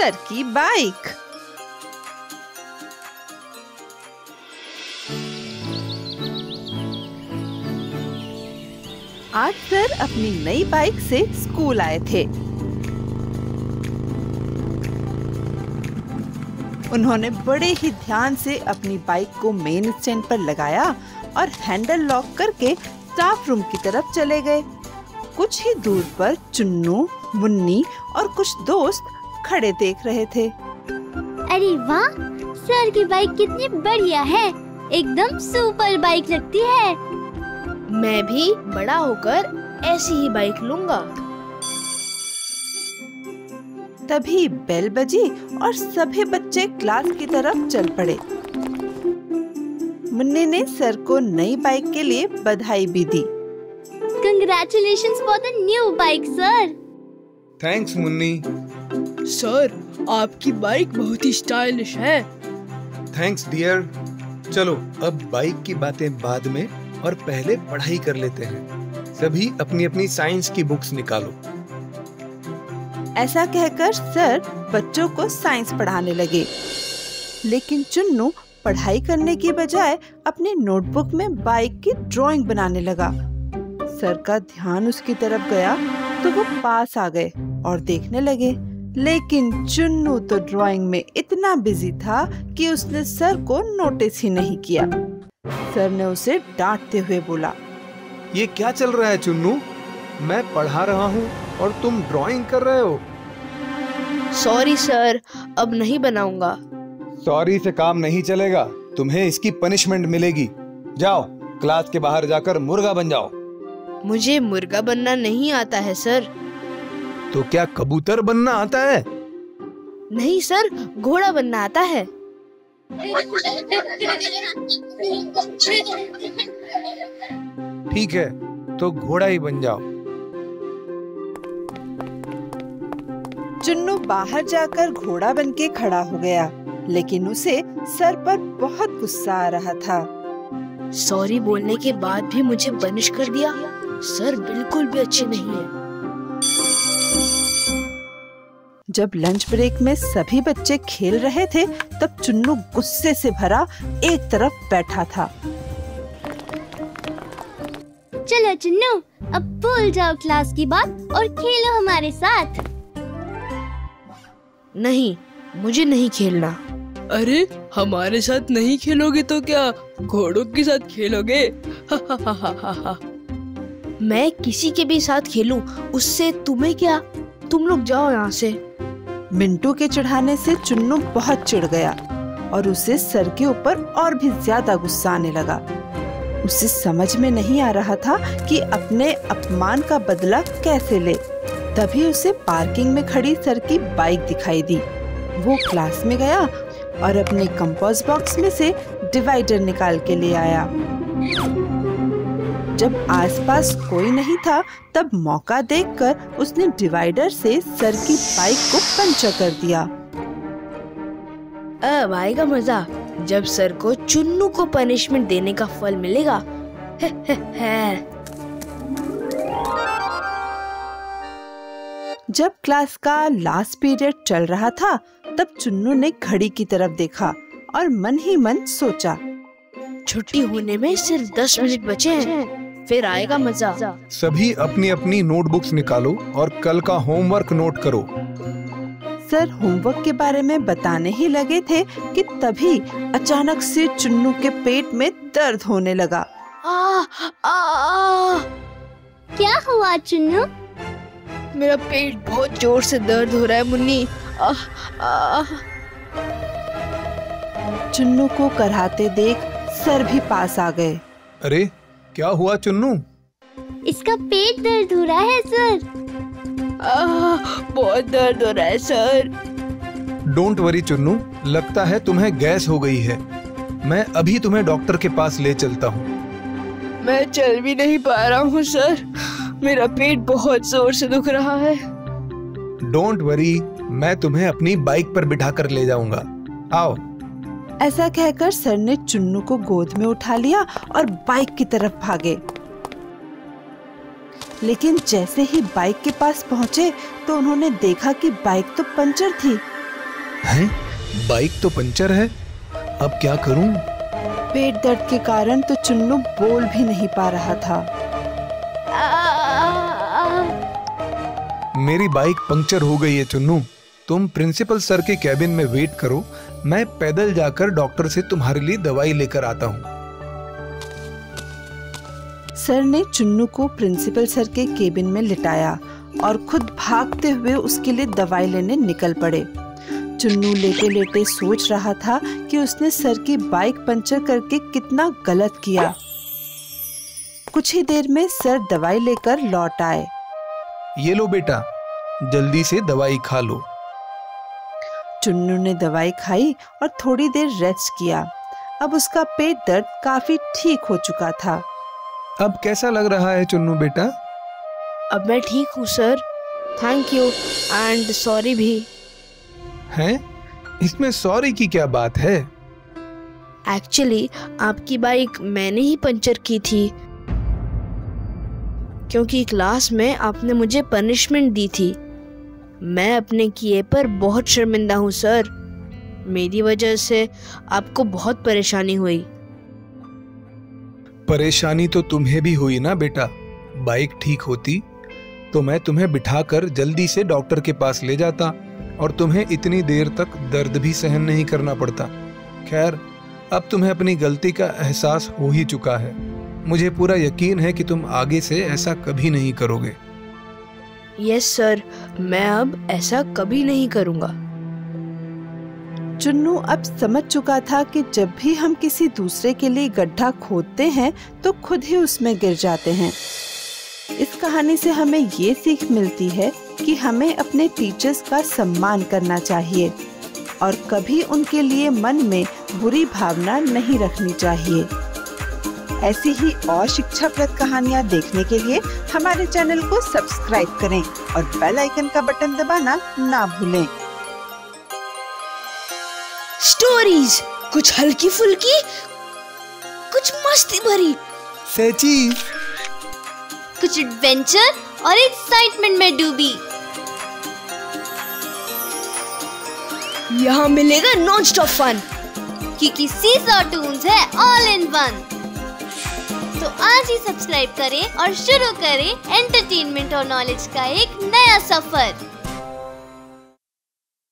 Sir की bike. आज sir अपनी नई बाइक से स्कूल आए थे। उन्होंने बड़े ही ध्यान से अपनी बाइक को मेन स्टैंड पर लगाया और हैंडल लॉक करके स्टाफ रूम की तरफ चले गए। कुछ ही दूर पर चुन्नू, मुन्नी और कुछ दोस्त खड़े देख रहे थे। अरे वाह, सर की बाइक कितनी बढ़िया है, एकदम सुपर बाइक लगती है। मैं भी बड़ा होकर ऐसी ही बाइक लूंगा। तभी बेल बजी और सभी बच्चे क्लास की तरफ चल पड़े। मुन्नी ने सर को नई बाइक के लिए बधाई भी दी। Congratulations for the new bike, sir. Thanks Munni. Sir, आपकी बाइक बहुत ही स्टाइलिश है। Thanks dear. चलो अब बाइक की बातें बाद में और पहले पढ़ाई कर लेते हैं। सभी अपनी अपनी साइंस की बुक्स निकालो। ऐसा कहकर सर बच्चों को साइंस पढ़ाने लगे, लेकिन चुन्नू पढ़ाई करने की बजाय अपनी नोटबुक में बाइक की ड्राइंग बनाने लगा। सर का ध्यान उसकी तरफ गया तो वो पास आ गए और देखने लगे, लेकिन चुन्नू तो ड्राइंग में इतना बिजी था कि उसने सर को नोटिस ही नहीं किया। सर ने उसे डांटते हुए बोला, ये क्या चल रहा है चुन्नू? मैं पढ़ा रहा हूँ और तुम ड्राइंग कर रहे हो। सॉरी सर, अब नहीं बनाऊंगा। सॉरी से काम नहीं चलेगा, तुम्हें इसकी पनिशमेंट मिलेगी। जाओ क्लास के बाहर जाकर मुर्गा बन जाओ। मुझे मुर्गा बनना नहीं आता है सर। तो क्या कबूतर बनना आता है? नहीं सर, घोड़ा बनना आता है। ठीक है, तो घोड़ा ही बन जाओ। चुन्नू बाहर जाकर घोड़ा बनके खड़ा हो गया, लेकिन उसे सर पर बहुत गुस्सा आ रहा था। सॉरी बोलने के बाद भी मुझे पनिश कर दिया। सर बिल्कुल भी अच्छे नहीं है। जब लंच ब्रेक में सभी बच्चे खेल रहे थे, तब चुन्नू गुस्से से भरा एक तरफ बैठा था। चलो चुन्नू, अब भूल जाओ क्लास की बात और खेलो हमारे साथ। नहीं, मुझे नहीं खेलना। अरे हमारे साथ नहीं खेलोगे तो क्या घोड़ों के साथ खेलोगे? मैं किसी के भी साथ खेलूं, उससे तुम्हें क्या? तुम लोग जाओ यहाँ से। मिंटू के चिढ़ाने से चुन्नू बहुत चिढ़ गया और उसे सर के ऊपर और भी ज्यादा गुस्सा आने लगा। उसे समझ में नहीं आ रहा था कि अपने अपमान का बदला कैसे ले। तभी उसे पार्किंग में खड़ी सर की बाइक दिखाई दी। वो क्लास में गया और अपने कंपास बॉक्स में से डिवाइडर निकाल के ले आया। जब आसपास कोई नहीं था, तब मौका देखकर उसने डिवाइडर से सर की बाइक को पंचर कर दिया। अब आएगा मजा, जब सर को चुन्नू को पनिशमेंट देने का फल मिलेगा। जब क्लास का लास्ट पीरियड चल रहा था, तब चुन्नू ने घड़ी की तरफ देखा और मन ही मन सोचा, छुट्टी होने में सिर्फ 10 मिनट बचे हैं, फिर आएगा मजा। सभी अपनी अपनी नोटबुक्स निकालो और कल का होमवर्क नोट करो। सर होमवर्क के बारे में बताने ही लगे थे कि तभी अचानक से चुन्नू के पेट में दर्द होने लगा। क्या हुआ चुन्नू? मेरा पेट बहुत जोर से दर्द हो रहा है मुन्नी। चुन्नू को कराहते देख सर भी पास आ गए। अरे क्या हुआ चुन्नू? इसका पेट दर्द हो रहा है सर। बहुत दर्द हो रहा है सर। डोंट वरी चुन्नू, लगता है तुम्हें गैस हो गई है। मैं अभी तुम्हें डॉक्टर के पास ले चलता हूँ। मैं चल भी नहीं पा रहा हूँ सर, मेरा पेट बहुत जोर से दुख रहा है। डोंट वरी, मैं तुम्हें अपनी बाइक पर बिठा कर ले जाऊंगा। आओ। ऐसा कहकर सर ने चुन्नू को गोद में उठा लिया और बाइक की तरफ भागे। लेकिन जैसे ही बाइक के पास पहुंचे तो उन्होंने देखा कि बाइक तो पंचर थी हैं? बाइक तो पंचर है, अब क्या करूं? पेट दर्द के कारण तो चुन्नू बोल भी नहीं पा रहा था। मेरी बाइक पंक्चर हो गई है चुन्नू, तुम प्रिंसिपल सर के कैबिन में वेट करो, मैं पैदल जाकर डॉक्टर से तुम्हारे लिए दवाई लेकर आता हूँ। सर ने चुन्नू को प्रिंसिपल सर के केबिन में लिटाया और खुद भागते हुए उसके लिए दवाई लेने निकल पड़े। चुन्नू लेटे लेटे सोच रहा था कि उसने सर की बाइक पंचर करके कितना गलत किया। कुछ ही देर में सर दवाई लेकर लौट आए। ये लो बेटा, जल्दी से दवाई खा लो। चुन्नू ने दवाई खाई और थोड़ी देर रेस्ट किया। अब उसका पेट दर्द काफी ठीक हो चुका था। अब कैसा लग रहा है चुन्नू बेटा? अब मैं ठीक हूँ sir, thank you and sorry भी। हैं? इसमें सॉरी की क्या बात है? एक्चुअली आपकी बाइक मैंने ही पंचर की थी, क्योंकि क्लास में आपने मुझे पनिशमेंट दी थी। मैं अपने किए पर बहुत शर्मिंदा हूँ सर, मेरी वजह से आपको बहुत परेशानी हुई। परेशानी तो तुम्हें भी हुई ना बेटा, बाइक ठीक होती तो मैं तुम्हें बिठाकर जल्दी से डॉक्टर के पास ले जाता और तुम्हें इतनी देर तक दर्द भी सहन नहीं करना पड़ता। खैर, अब तुम्हें अपनी गलती का एहसास हो ही चुका है। मुझे पूरा यकीन है कि तुम आगे से ऐसा कभी नहीं करोगे। यस सर, मैं अब ऐसा कभी नहीं करूँगा। चुन्नू अब समझ चुका था कि जब भी हम किसी दूसरे के लिए गड्ढा खोदते हैं तो खुद ही उसमें गिर जाते हैं। इस कहानी से हमें ये सीख मिलती है कि हमें अपने टीचर्स का सम्मान करना चाहिए और कभी उनके लिए मन में बुरी भावना नहीं रखनी चाहिए। ऐसी ही और शिक्षाप्रद कहानियाँ देखने के लिए हमारे चैनल को सब्सक्राइब करें और बेल आइकन का बटन दबाना ना भूलें। स्टोरीज, कुछ हल्की फुल्की, कुछ मस्ती भरी, सच्ची, कुछ एडवेंचर और एक्साइटमेंट में डूबी। यहाँ मिलेगा नॉन स्टॉप फन, क्योंकि सीसॉ टून्स है ऑल इन वन। तो आज ही सब्सक्राइब करें और शुरू करें एंटरटेनमेंट और नॉलेज का एक नया सफर।